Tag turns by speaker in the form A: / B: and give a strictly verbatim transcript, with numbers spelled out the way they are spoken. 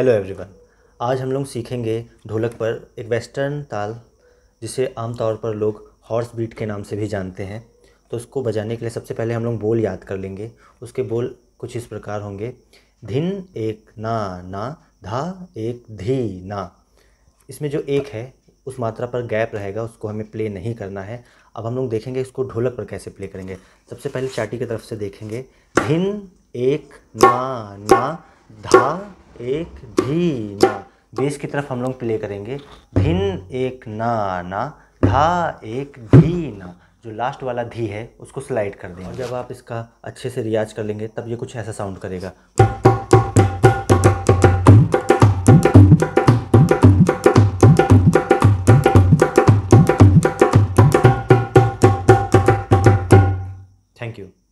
A: Hello everyone. आज हम लोग सीखेंगे ढोलक पर एक वेस्टर्न ताल जिसे आमतौर पर लोग हॉर्स बीट के नाम से भी जानते हैं। तो उसको बजाने के लिए सबसे पहले हम लोग बोल याद कर लेंगे। उसके बोल कुछ इस प्रकार होंगे। धिन एक ना ना, धा एक धी ना। इसमें जो एक है उस मात्रा पर गैप रहेगा, उसको हमें प्ले नहीं करना है। अब हम लोग देखेंगे इसको ढोलक पर कैसे प्ले करेंगे। सबसे पहले चाटी की तरफ से देखेंगे। धिन एक ना ना, धा एक धी ना। बेस की तरफ हम लोग प्ले करेंगे। धिन एक ना ना, धा एक धी ना। जो लास्ट वाला धी है उसको स्लाइड कर देंगे। और जब आप इसका अच्छे से रियाज कर लेंगे तब ये कुछ ऐसा साउंड करेगा। Thank you.